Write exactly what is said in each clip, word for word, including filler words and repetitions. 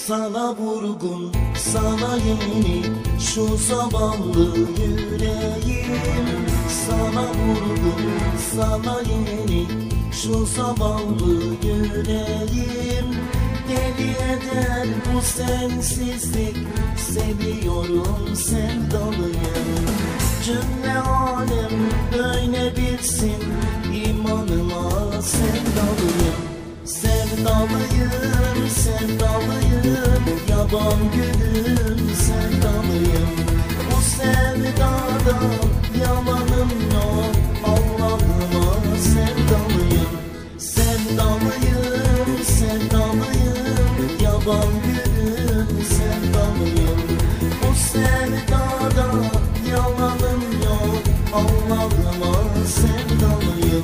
Sana vurgun, sana yeni şu zavallı yüreğim. Sana vurgun, sana yeni şu zavallı yüreğim. Deli eder bu sensizlik, seviyorum sevdalıyım. Cümle alem böyle bilsin, imanıma sevdalıyım. Sevdalıyım, sevdalıyım, yaban gülüm sevdalıyım. Bu sevdada yalanım yok, Allah'ıma sevdalıyım. Sevdalıyım, sevdalıyım, yaban gülüm sevdalıyım. Bu sevdada yalanım yok, Allah'ıma sevdalıyım.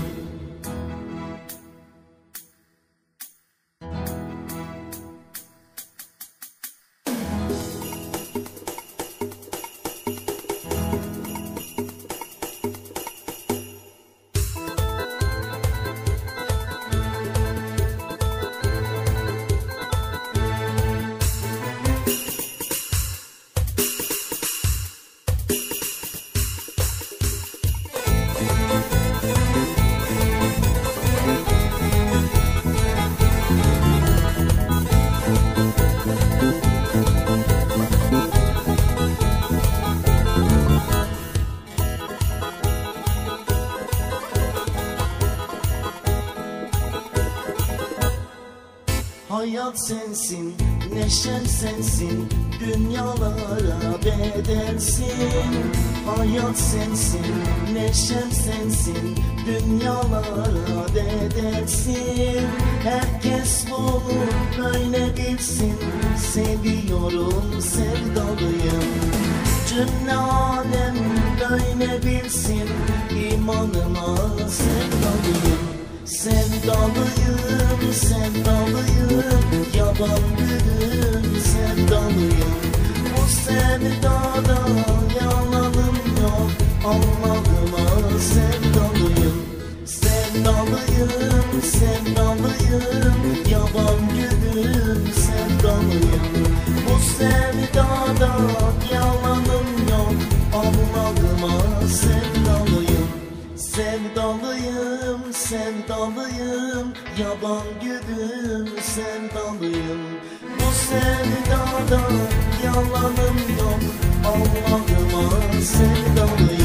Hayat sensin, neşem sensin, dünyalara bedelsin. Hayat sensin, neşem sensin, dünyalara bedelsin. Herkes bunu böyle bilsin, seviyorum sevdalıyım. Cümle alem böyle bilsin, imanıma sevdalıyım. Sevdalıyım, sevdalıyım, yaban gülüm sevdalıyım. Bu sevdada yalanım yok, Allah'ıma sevdalıyım. Sevdalıyım, sevdalıyım, yaban gülüm sevdalıyım. Bu sevdada yalanım yok, Allah'ıma sevdalıyım. Sevdalıyım, sevdalıyım, yaban gülüm sevdalıyım. Bu sevdada yalanım yok, Allah'ıma sevdalıyım.